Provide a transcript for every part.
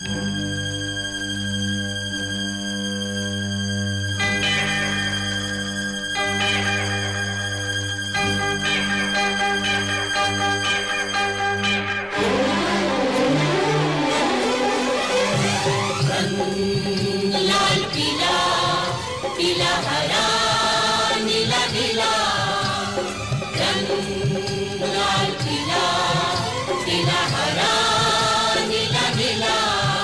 लाल पीला पीला हरा नीला नीला, रंग लाल पीला पीला हरा नीला नीला।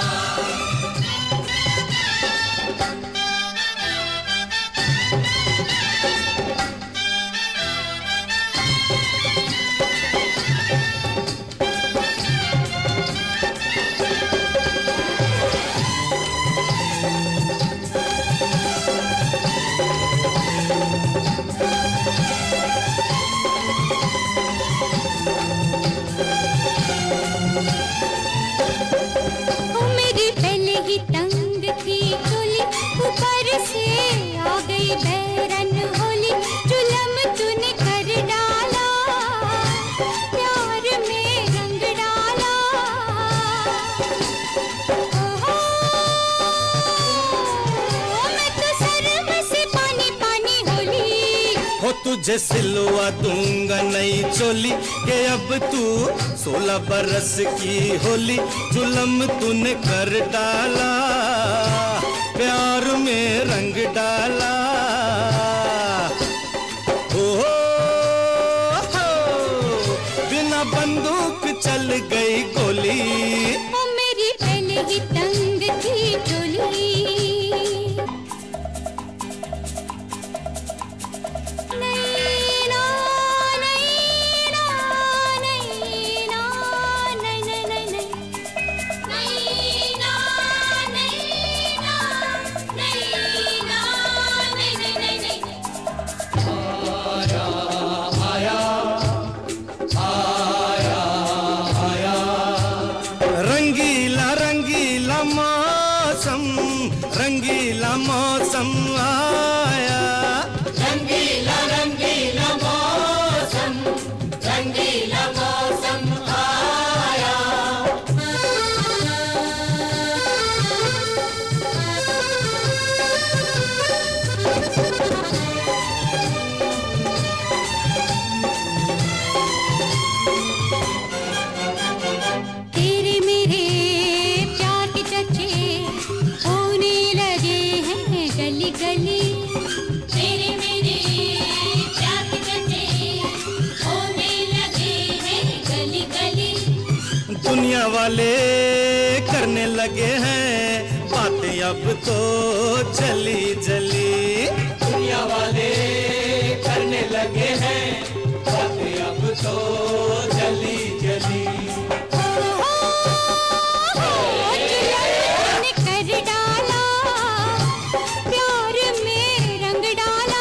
तंग थी चोली ऊपर से आ गई बहरन होली, जुलम तूने कर डाला प्यार में रंग डाला। ओहो मैं तो शर्म से पानी पानी होली। हो तुझे सिलवा दूंगा नई चोली के अब तू 16 बरस की होली, जुलम तूने कर डाला प्यार में रंग डाला। हो बिना बंदूक चल गई गोली, ओ मेरी पहले ही तंग थी चोली। रंगीला मौसम आया, रंगीला रंगीला मौसम, रंगीला मौसम आया। तेरे मेरे प्यार के चर्चे होने लगे हैं गली गली, तेरे मेरे प्यार के चर्चे होने लगे हैं गली गली। दुनिया वाले करने लगे हैं बातें अब तो जली जली, दुनिया वाले करने लगे हैं बातें अब तो जली जली। कर डाला प्यार में रंग डाला,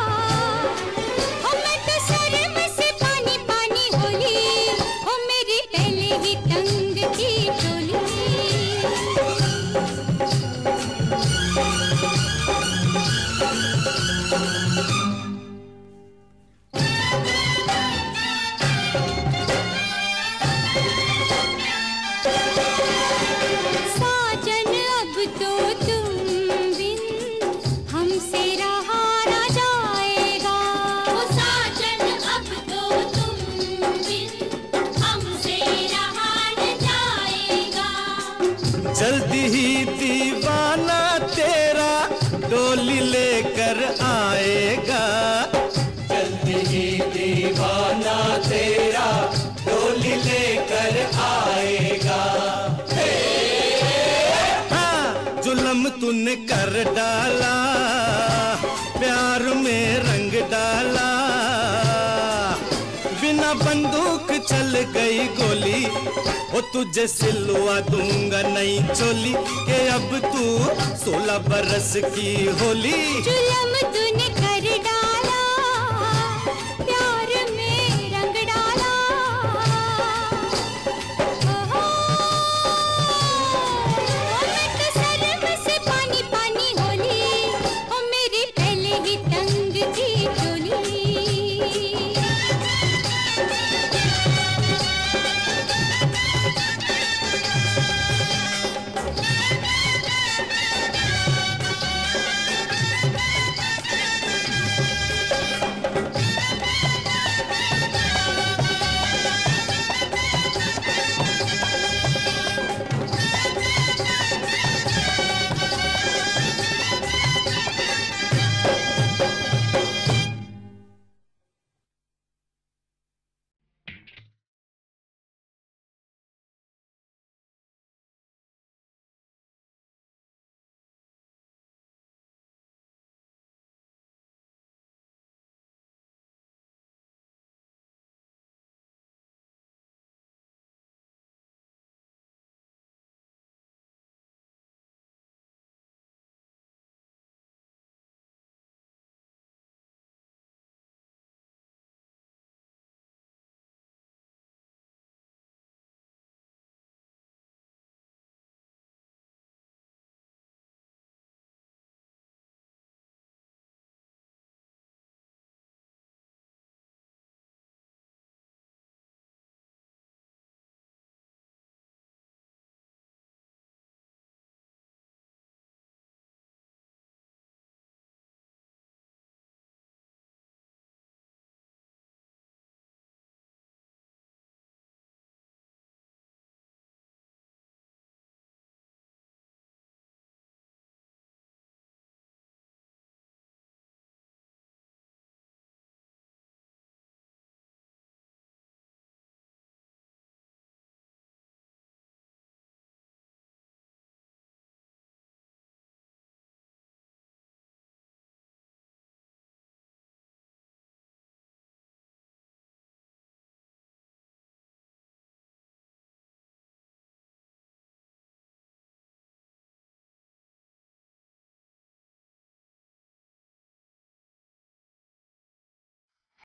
मैं तो शर्म से पानी पानी होली, ओ मेरी पहले ही तंग थी चोली। साजन अब तो तुम बिन हमसे रहा ना जाएगा, ओ साजन अब तो तुम बिन हमसे रहा न जाएगा। जल्दी ही दीवाना तेरा डोली लेकर आएगा, जल्दी ही दीवाना तेरा डोली लेकर आएगा। हाँ जुल्म तूने कर डाला प्यार में रंग डाला, बिना बंदूक चल गई गोली, वो तुझे सिलवा दूंगा नई चोली के अब तू 16 बरस की होली। जुलम तूने